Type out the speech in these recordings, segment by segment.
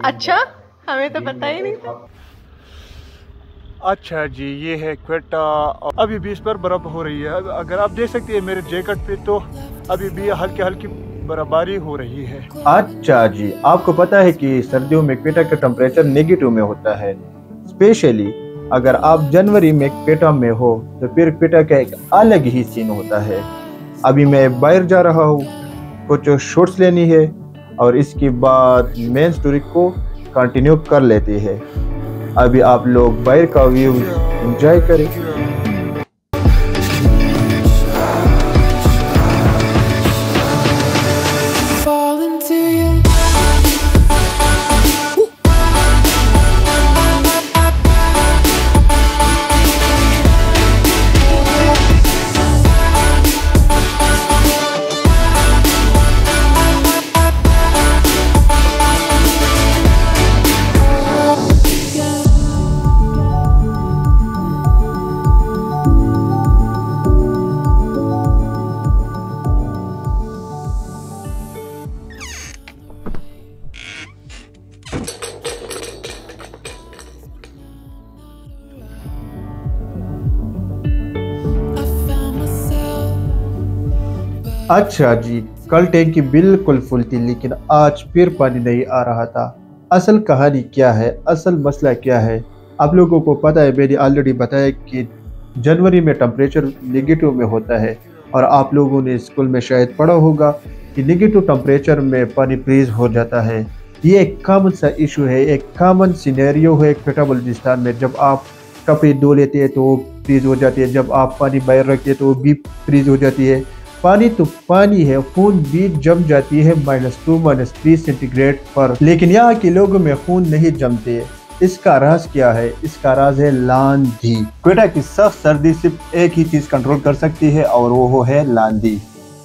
अच्छा, हमें तो पता ही नहीं था। अच्छा जी, ये है क्वेटा। अभी भी इस पर बर्फ हो रही है। अगर आप देख सकते हैं मेरे जैकेट पे, तो अभी भी हल्की हल्की बर्फबारी हो रही है। अच्छा जी, आपको पता है कि सर्दियों में क्वेटा का टेम्परेचर नेगेटिव में होता है। स्पेशली अगर आप जनवरी में क्वेटा में हो तो फिर क्वेटा का एक अलग ही सीन होता है। अभी मैं बाहर जा रहा हूँ, कुछ शॉट्स लेनी है और इसके बाद मेन स्टोरी को कंटिन्यू कर लेते हैं। अभी आप लोग बाहर का व्यूज एंजॉय करें। अच्छा जी, कल टैंकी बिल्कुल फुल थी लेकिन आज फिर पानी नहीं आ रहा था। असल कहानी क्या है, असल मसला क्या है, आप लोगों को पता है। मैंने ऑलरेडी बताया कि जनवरी में टेम्परेचर नेगेटिव में होता है और आप लोगों ने स्कूल में शायद पढ़ा होगा कि नेगेटिव टेम्परेचर में पानी फ्रीज हो जाता है। ये एक कॉमन सा इशू है, एक कॉमन सिनेरियो है क्वेटा बलूचिस्तान में। जब आप कपड़े धो लेते हैं तो वो फ्रीज हो जाती है, जब आप पानी बाहर रखते हैं तो वो भी फ्रीज हो जाती है। पानी तो पानी है, खून भी जम जाती है -2 -3 सेंटीग्रेड पर, लेकिन यहाँ के लोगों में खून नहीं जमते। इसका राज क्या है? इसका राज है लांधी। क्वेटा की सख्त सर्दी सिर्फ एक ही चीज कंट्रोल कर सकती है और वो है लांधी।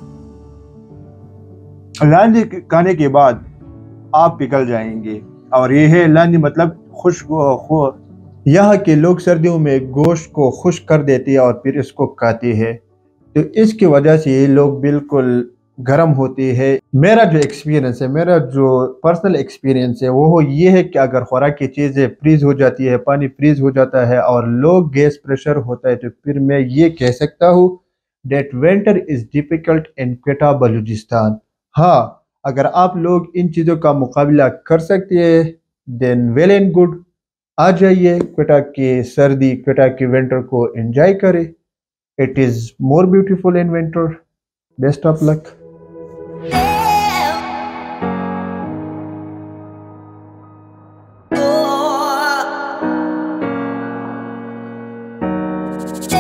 लांधी खाने के बाद आप पिघल जाएंगे और ये है लांधी, मतलब खुश्क। यहाँ के लोग सर्दियों में गोश्त को खुश्क कर देते हैं और फिर इसको खाते हैं, तो इसकी वजह से ये लोग बिल्कुल गर्म होते हैं। मेरा जो एक्सपीरियंस है, मेरा जो पर्सनल एक्सपीरियंस है वो ये है कि अगर खुराक की चीज़ें फ्रीज हो जाती है, पानी फ्रीज हो जाता है और लो गैस प्रेशर होता है, तो फिर मैं ये कह सकता हूँ that winter is difficult in Quetta Balochistan. हाँ, अगर आप लोग इन चीज़ों का मुकाबला कर सकते हैं देन वेल एंड गुड। आ जाइए क्वेटा की सर्दी, क्वेटा की विंटर को एंजॉय करें। It is more beautiful in winter. Best of luck. Yeah.